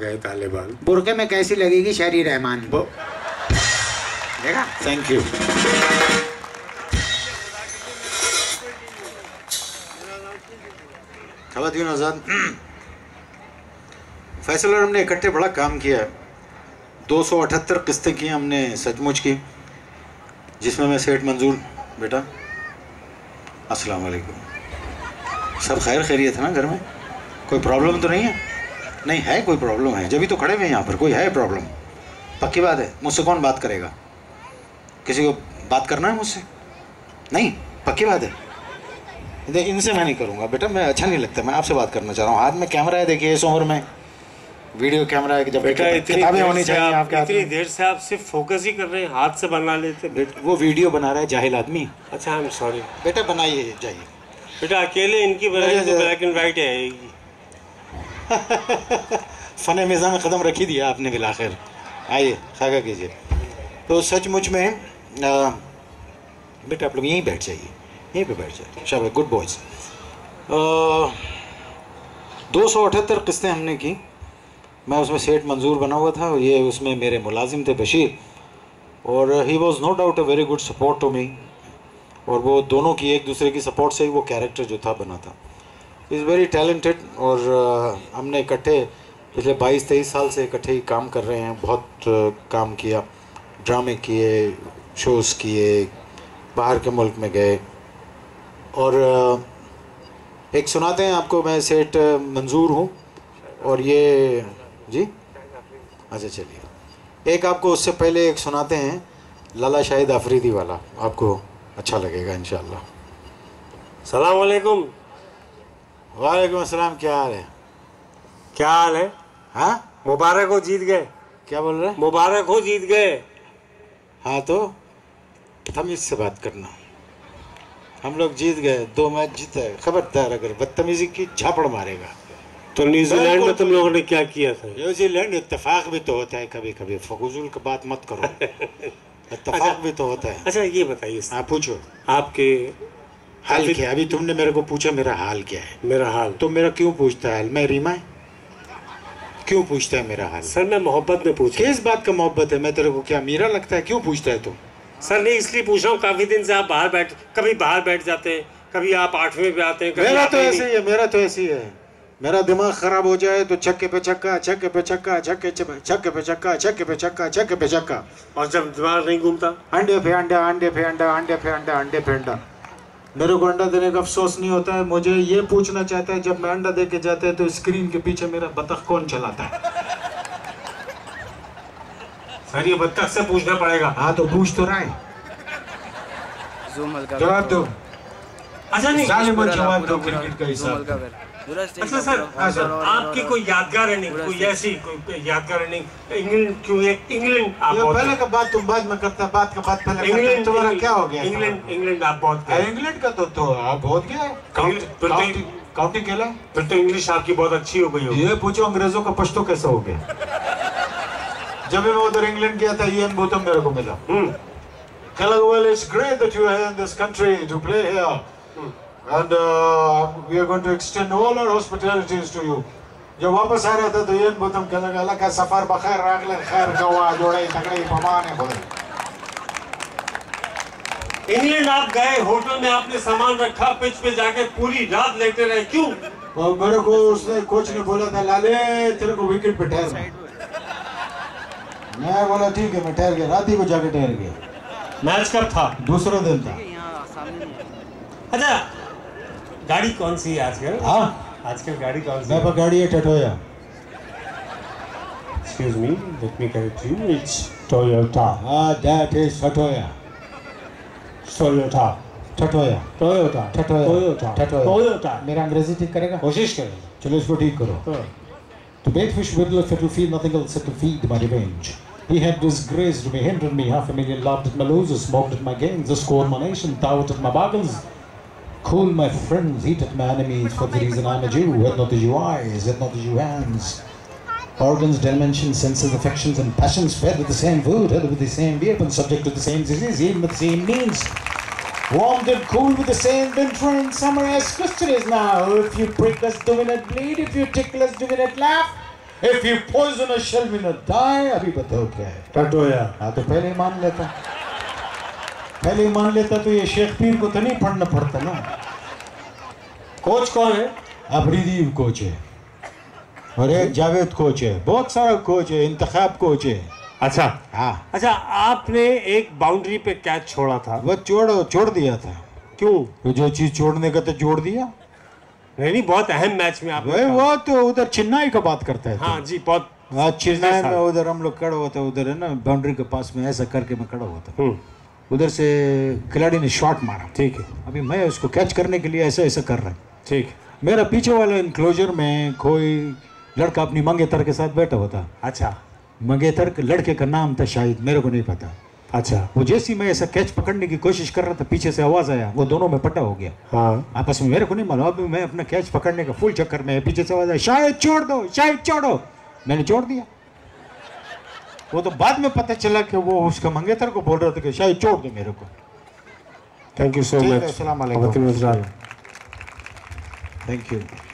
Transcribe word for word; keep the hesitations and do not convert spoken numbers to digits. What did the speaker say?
गए तालिबान। बुरके में कैसी लगेगी शहरी रहमान? देखा? Thank you. खवातीन आज़ाद, फैसल और हमने इकट्ठे बड़ा काम किया है। दो सौ अठहत्तर किस्तें की हमने सचमुच की, जिसमें मैं सेठ मंजूर बेटा अस्सलाम वालेकुम। सब खैर खैरियत है ना घर में? कोई प्रॉब्लम तो नहीं है? नहीं है, कोई प्रॉब्लम है जब भी तो खड़े हुए यहाँ पर। कोई है प्रॉब्लम? पक्की बात है? मुझसे कौन बात करेगा? किसी को बात करना है मुझसे? नहीं, पक्की बात है? देख, इनसे मैं नहीं करूँगा बेटा, मैं अच्छा नहीं लगता। मैं आपसे बात करना चाह रहा हूँ। हाथ में कैमरा है, देखिए इस उम्र में वीडियो कैमरा है कि जब बेटा किताबें होनी चाहिए आपके हाथ में। इतनी देर से आप सिर्फ फोकस ही कर रहे हैं, हाथ से बना लेते। बेटा वो वीडियो बना रहा है जाहिल आदमी। अच्छा, आई एम सॉरी बेटा, बनाइए जाइए बेटा। अकेले इनकी बनाई तो ब्लैक एंड वाइट आएगी। फन मिज़ा में कदम रखी दिया आपने बिलाखिर। आइए खाका कीजिए। तो सचमुच में आ, बेटा आप लोग यहीं बैठ जाइए, यहीं पे बैठ जाइए। शाबाश, गुड बॉयज़। दो सौ अठहत्तर किस्तें हमने की। मैं उसमें सेठ मंजूर बना हुआ था, ये उसमें मेरे मुलाजिम थे बशीर, और he was no doubt a very good support to me. और वो दोनों की एक दूसरे की सपोर्ट से ही वो कैरेक्टर जो था बना था। Is very talented. और uh, हमने इकट्ठे पिछले बाईस तेईस साल से इकट्ठे ही काम कर रहे हैं। बहुत uh, काम किया, ड्रामे किए, शोज़ किए, बाहर के मुल्क में गए। और uh, एक सुनाते हैं आपको, मैं सेठ मंजूर हूँ और ये जी अच्छा चलिए, एक आपको उससे पहले एक सुनाते हैं लाला शाहिद आफरीदी वाला, आपको अच्छा लगेगा इंशाअल्लाह। सलाम वालेकुम। वालेकुम अस्सलाम। क्या हाल है? क्या हाल है? हाँ, मुबारक हो, जीत गए। क्या बोल रहे हैं? मुबारक हो, जीत गए। हाँ तो तमीज़ से बात करना। हम लोग जीत गए, दो मैच जीते। खबरदार अगर बदतमीज़ी की झापड़ मारेगा। तो न्यूजीलैंड में तुम लोगों ने क्या किया था? न्यूजीलैंड इत्तेफाक भी तो होता है कभी कभी, फजूल की बात मत करो। इत्तेफाक भी तो होता है। अच्छा ये बताइए, हाँ पूछो। आपके हाल क्या? अभी तुमने मेरे को पूछा मेरा हाल क्या है। मेरा हाल तो मेरा क्यों पूछता है? मैं रीमा है, क्यों पूछता है मेरा हाल? सर मैं मोहब्बत में पूछा। किस बात का मोहब्बत है? मैं तेरे को क्या मीरा लगता है? क्यों पूछता है तू? सर नहीं, इसलिए पूछ रहा हूँ, काफी दिन से आप बाहर बैठ, कभी बाहर बैठ जाते हैं, कभी आप आठवें पे आते हैं। मेरा तो ऐसे ही है, मेरा तो ऐसे ही है। मेरा दिमाग खराब हो जाए तो छक्के पे छक्का, छक्के पे छक्का, छक्के छक्के पे छक्का, छक्के पे छक्का, छक्के पे छक्का। और जब दिमाग नहीं घूमता, अंडे पे अंडा, अंडे पे अंडा, अंडे पे अंडा, अंडे पे अंडा। मेरे को अंडा देने का अफसोस नहीं होता है। मुझे ये पूछना चाहता है, जब मैं अंडा दे के जाते हैं तो स्क्रीन के पीछे मेरा बतख कौन चलाता है? सर ये बत्तख से पूछना पड़ेगा। हाँ तो पूछ तो रहा है, जवाब दो। अच्छा नहीं, जवाब दो क्रिकेट का हिसाब। अच्छा सर, आपकी कोई यादगार रनिंग, कोई ऐसी कोई यादगार रनिंग? इंग्लैंड क्यों है? इंग्लैंड आप पहले का बात तुम बाद में करता, बात का बात पहले। इंग्लैंड तुम्हारा क्या हो गया? इंग्लैंड इंग्लैंड आप बहुत गए। इंग्लैंड का तो तो आप बहुत गए। काउंटी खेला, फिर तो इंग्लिश आपकी बहुत अच्छी हो गई हो। ये पूछो अंग्रेजों का पश्तो कैसे हो गया? जब मैं उधर इंग्लैंड गया था, इयान बोथम मेरे को मिला। Hello, well, it's great that you are here in this country to play here. And uh, we are going to extend all our hospitalities to you. जब वापस आ रहा था तो इयान बोथम कहने लगा, अल्लाह का सफर बखैर रागले खैर गवा जोड़े तगड़े पमाने बोले। इंग्लैंड आप गए, होटल में आपने सामान रखा, पिच पे जाके पूरी रात लेटे रहे, क्यों? और मेरे को उसने कोच ने बोला था, लाले तेरे को विकेट पे ठहर। मैं बोला ठीक है, मैं ठहर गया। रात ही को जाके ठहर गया। मैच कब था? दूसरा दिन था। अच्छा गाड़ी कौन सी है आजकल? हाँ आजकल गाड़ी कौन सी? मेरे पास गाड़ी है टटोया। Excuse me, let me correct you. It's Toyota. Ah, that is Toyota. Toyota. Toyota. Toyota. Toyota. Toyota. Toyota. मेरा अंग्रेजी ठीक करेगा? कोशिश करें। चलो इसको ठीक करो। To bait fish with lift to feed nothing else to feed my revenge. He had disgraced me, hindered me, half a million laughed at my losses, smoked at my gains, scored my nation, thought at my bargains, cooled my friends, heated my enemies, for the reason I'm a Jew, had not as you eyes, had not as you hands. Organs, dimensions, senses, affections, and passions fed with the same food, headed with the same weapons, subject to the same disease, even with the same means. Warmed and cooled with the same, been trained, summer as Christian is now. If you prick us, do we not bleed? If you tickle us, do we not laugh? If you poison a shell will not die, अभी बताओ क्या है? टटोया। हाँ तो पहले ही मान लेता, पहले ही मान लेता तो ये शेख पीर को तो नहीं पढ़ना पड़ता ना। कोच कौन है? अफरीदी कोच है और एक जावेद कोच है, बहुत सारा कोच है, इंतखाब कोच है। अच्छा हाँ अच्छा, आपने एक बाउंड्री पे कैच छोड़ा था, वो छोड़ छोड़ दिया था। क्यों? तो जो चीज छोड़ने का तो छोड़ दिया। नहीं नहीं, बहुत अहम मैच में आप। वो वो तो उधर चिन्नाई का बात करता है। हाँ जी, बहुत। हाँ चिन्नाई में उधर हम लोग खड़ा हुआ था, उधर है ना बाउंड्री के पास में, ऐसा करके मैं खड़ा हुआ था। उधर से खिलाड़ी ने शॉट मारा, ठीक है। अभी मैं उसको कैच करने के लिए ऐसा ऐसा कर रहा है, ठीक है। मेरा पीछे वाला इंक्लोजर में कोई लड़का अपनी मंगेतर के साथ बैठा हुआ था। अच्छा, मंगेतर के लड़के का नाम था शाहिद, मेरे को नहीं पता। अच्छा, वो जैसी मैं ऐसा कैच पकड़ने की कोशिश कर रहा था, पीछे से आवाज आया, वो दोनों में पटा हो गया। हाँ, आपस में मेरे को नहीं मालूम। अभी मैं अपना कैच पकड़ने का फुल चक्कर में, पीछे से आवाज आया, शाहिद छोड़ दो, शाहिद छोड़ो। मैंने छोड़ दिया। वो तो बाद में पता चला कि वो उसका मंगेतर को बोल रहा था कि शाहिद छोड़ दो मेरे को। Thank you so much. अस्सलाम वालेकुम। Thank you.